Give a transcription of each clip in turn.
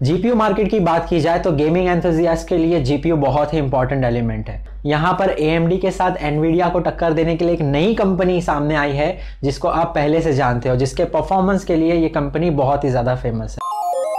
GPU market की बात की जाए तो गेमिंग एंथुसियास्ट के लिए जीपीयू बहुत ही इंपॉर्टेंट एलिमेंट है। यहाँ पर AMD के साथ NVIDIA को टक्कर देने के लिए एक नई कंपनी सामने आई है जिसको आप पहले से जानते हो, जिसके परफॉर्मेंस के लिए ये कंपनी बहुत ही ज़्यादा फेमस है।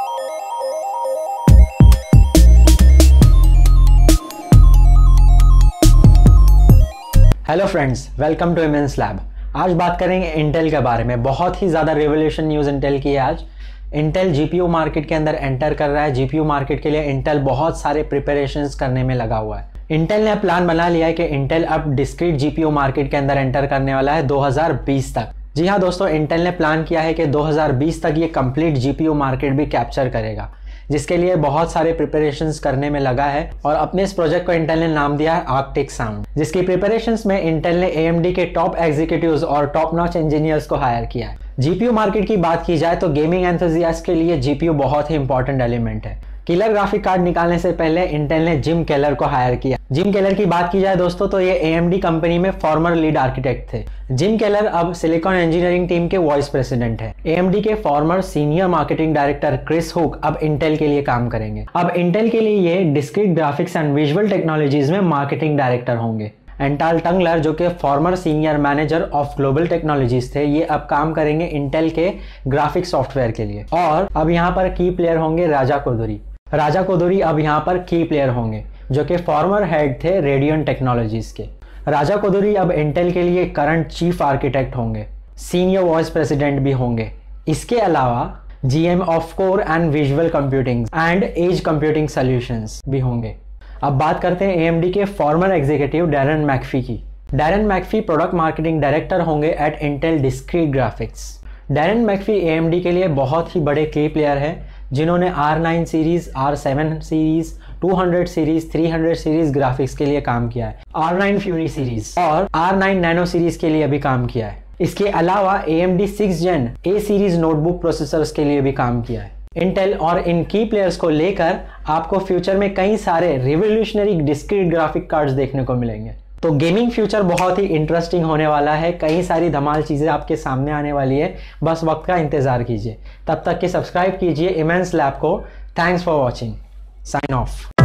Hello friends, welcome to Immense Lab. आज बात करेंगे इंटेल के बारे में। बहुत ही ज़्यादा रेवोल्यूशन न्यूज़ इंटेल की है आज। इंटेल जीपीयू मार्केट के अंदर एंटर कर रहा है। जीपीयू मार्केट के लिए इंटेल बहुत सारे प्रिपरेशंस करने में लगा हुआ है। इंटेल ने प्लान बना लिया है कि इंटेल अब डिस्क्रीट जीपीयू मार्केट के अंदर एंटर करने वाला है 2020 तक। जी हाँ दोस्तों, इंटेल ने प्लान किया है कि 2020 तक ये कंप्लीट जीपीयू मार्केट भी कैप्चर करेगा, जिसके लिए बहुत सारे प्रिपरेशंस करने में लगा है। और अपने इस प्रोजेक्ट को इंटेल ने नाम दिया है आर्कटिक साउंड, जिसकी प्रिपरेशंस में इंटेल ने AMD के टॉप एग्जीक्यूटिव्स और टॉप नॉच इंजीनियर्स को हायर किया है। जीपीयू मार्केट की बात की जाए तो गेमिंग एंथुसियास्ट के लिए जीपीयू बहुत ही इंपॉर्टेंट एलिमेंट है। किलर ग्राफिक कार्ड निकालने से पहले इंटेल ने जिम केलर को हायर किया। जिम केलर की बात की जाए दोस्तों तो ये AMD कंपनी में फॉर्मर लीड आर्किटेक्ट थे। जिम केलर अब सिलिकॉन इंजीनियरिंग टीम के वाइस प्रेसिडेंट है। AMD के former senior marketing director Chris Hook अब इंटेल के लिए काम करेंगे। अब इंटेल के लिए ये discrete graphics and visual technologies में मार्केटिंग डायरेक्टर होंगे। एंटाल टंगलर, जो कि former senior manager of global technologies थे, ये अब काम करेंगे इंटेल के ग्राफिक सॉफ्टवेयर के लिए। और अब यहाँ पर की प्लेयर होंगे राजा कोदुरी। राजा कोदुरी अब यहाँ पर की प्लेयर होंगे, जो कि फॉर्मर हेड थे रेडियन टेक्नोलॉजीज के। राजा कोदुरी अब इंटेल के लिए करंट चीफ आर्किटेक्ट होंगे, सीनियर वाइस प्रेसिडेंट भी होंगे। इसके अलावा GM of core and visual computing and edge computing solutions भी होंगे। अब बात करते हैं AMD के फॉर्मर एग्जीक्यूटिव डैरन मैकफी की। Darren McPhee product marketing director होंगे at Intel discrete graphics. Darren McPhee AMD के लिए बहुत ही बड़े की प्लेयर हैं, जिन्होंने R9 series, R7 series, 200 series, 300 series graphics के लिए काम किया है। R9 फ्यूरी सीरीज और R9 नैनो सीरीज के लिए भी काम किया है। इसके अलावा AMD 6th Gen A series notebook processors के लिए भी काम किया है। इंटेल और इन की प्लेयर्स को लेकर आपको फ्यूचर में कई सारे रिवोल्यूशनरी डिस्क्रीट ग्राफिक कार्ड्स देखने को मिलेंगे। तो गेमिंग फ्यूचर बहुत ही इंटरेस्टिंग होने वाला है। कई सारी धमाल चीज़ें आपके सामने आने वाली है, बस वक्त का इंतज़ार कीजिए। तब तक के सब्सक्राइब कीजिए इमेंस लैब को। Thanks for watching. Sign of.